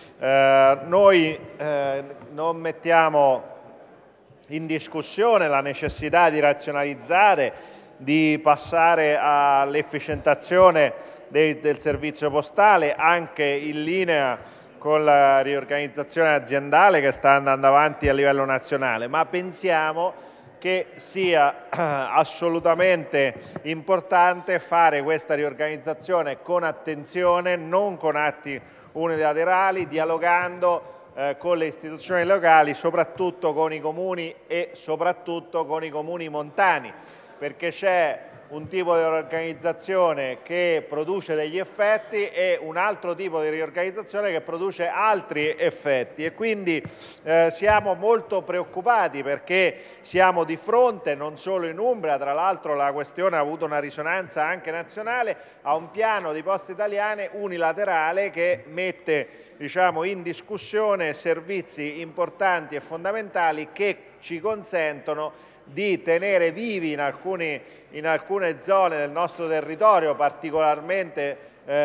Noi non mettiamo in discussione la necessità di razionalizzare, di passare all'efficientazione del servizio postale, anche in linea con la riorganizzazione aziendale che sta andando avanti a livello nazionale, ma pensiamo che sia assolutamente importante fare questa riorganizzazione con attenzione, non con atti unilaterali, dialogando con le istituzioni locali, soprattutto con i comuni e soprattutto con i comuni montani, perché c'è un tipo di organizzazione che produce degli effetti e un altro tipo di riorganizzazione che produce altri effetti, e quindi siamo molto preoccupati perché siamo di fronte, non solo in Umbria, tra l'altro la questione ha avuto una risonanza anche nazionale, a un piano di Poste Italiane unilaterale che mette in discussione servizi importanti e fondamentali che ci consentono di tenere vivi in alcune zone del nostro territorio particolarmente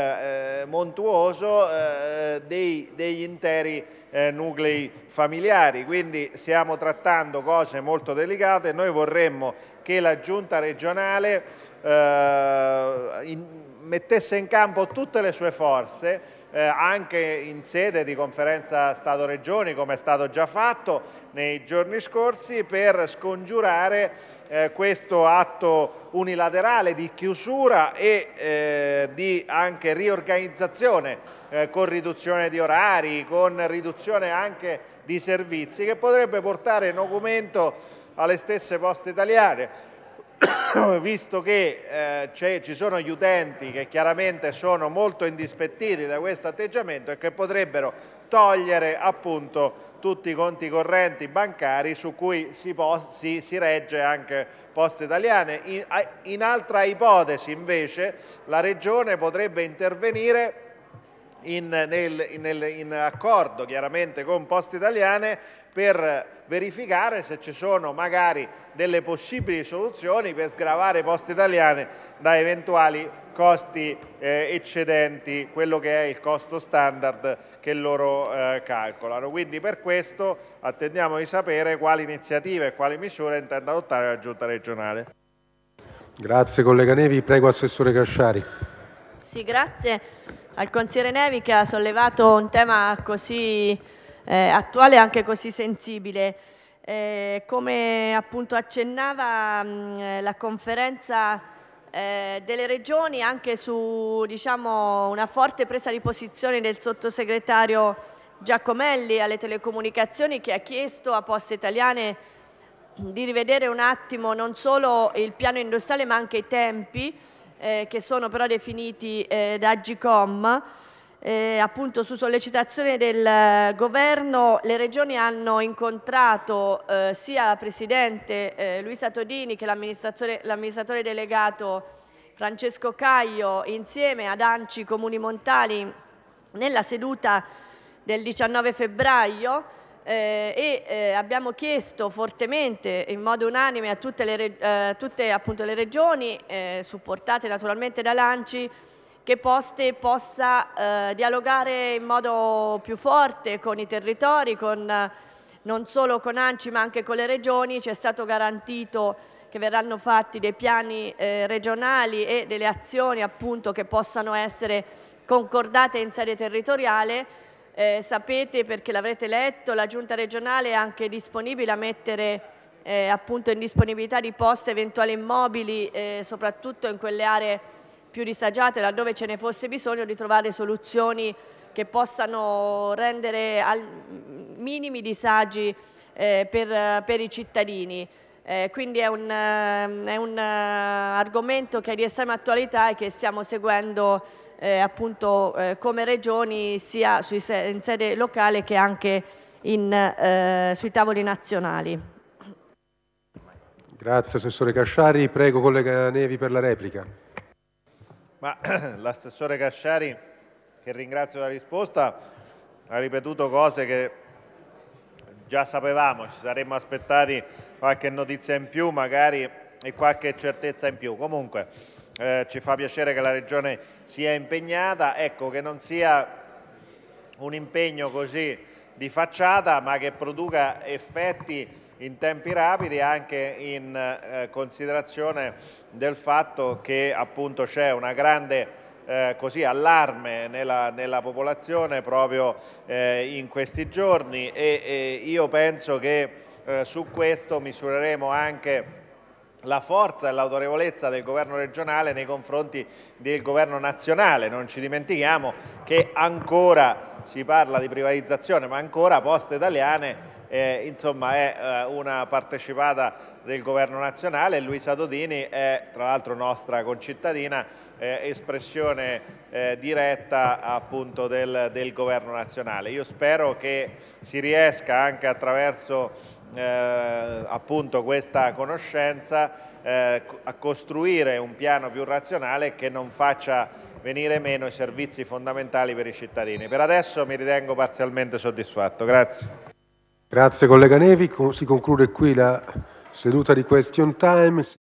montuoso degli interi nuclei familiari. Quindi stiamo trattando cose molto delicate. Noi vorremmo che la Giunta regionale mettesse in campo tutte le sue forze, anche in sede di conferenza Stato-Regioni, come è stato già fatto nei giorni scorsi, per scongiurare questo atto unilaterale di chiusura e di anche riorganizzazione con riduzione di orari, con riduzione anche di servizi, che potrebbe portare nocumento alle stesse Poste Italiane, visto che ci sono gli utenti che chiaramente sono molto indispettiti da questo atteggiamento e che potrebbero togliere appunto tutti i conti correnti bancari su cui si regge anche Poste Italiane. In altra ipotesi invece la Regione potrebbe intervenire in accordo chiaramente con Poste Italiane per verificare se ci sono magari delle possibili soluzioni per sgravare Poste Italiane da eventuali costi eccedenti quello che è il costo standard che loro calcolano. Quindi per questo attendiamo di sapere quali iniziative e quali misure intende adottare la Giunta regionale.
Grazie collega Nevi, prego assessore Casciari.
Sì, grazie al consigliere Nevi che ha sollevato un tema così attuale e anche così sensibile. Come appunto accennava la conferenza delle regioni, anche su una forte presa di posizione del sottosegretario Giacomelli alle telecomunicazioni, che ha chiesto a Poste Italiane di rivedere un attimo non solo il piano industriale ma anche i tempi che sono però definiti da Agcom. Appunto su sollecitazione del governo le regioni hanno incontrato sia la Presidente Luisa Todini che l'amministratore delegato Francesco Caio insieme ad ANCI Comuni Montani nella seduta del 19 febbraio e abbiamo chiesto fortemente in modo unanime a tutte appunto le regioni supportate naturalmente dall'ANCI che Poste possa dialogare in modo più forte con i territori, non solo con ANCI ma anche con le regioni. Ci è stato garantito che verranno fatti dei piani regionali e delle azioni appunto che possano essere concordate in sede territoriale Sapete, perché l'avrete letto, la Giunta regionale è anche disponibile a mettere appunto in disponibilità di poste eventuali immobili, soprattutto in quelle aree più disagiate, laddove ce ne fosse bisogno, di trovare soluzioni che possano rendere al minimi disagi per i cittadini. Quindi è un argomento che è di estrema attualità e che stiamo seguendo appunto come regioni, sia in sede locale che anche sui tavoli nazionali.
Grazie Assessore Casciari. Prego collega Nevi per la replica.
L'assessore Casciari, che ringrazio per la risposta, ha ripetuto cose che già sapevamo, ci saremmo aspettati qualche notizia in più magari e qualche certezza in più. Comunque ci fa piacere che la Regione sia impegnata, ecco, che non sia un impegno così di facciata, ma che produca effetti in tempi rapidi, anche in considerazione del fatto che appunto c'è una grande allarme nella popolazione proprio in questi giorni e io penso che su questo misureremo anche la forza e l'autorevolezza del governo regionale nei confronti del governo nazionale. Non ci dimentichiamo che ancora si parla di privatizzazione, ma ancora Poste Italiane insomma è una partecipata del governo nazionale e Luisa Todini è tra l'altro nostra concittadina, espressione diretta appunto del governo nazionale. Io spero che si riesca anche attraverso appunto questa conoscenza a costruire un piano più razionale che non faccia venire meno i servizi fondamentali per i cittadini. Per adesso mi ritengo parzialmente soddisfatto. Grazie.
Grazie collega Nevi, si conclude qui la seduta di Question Time.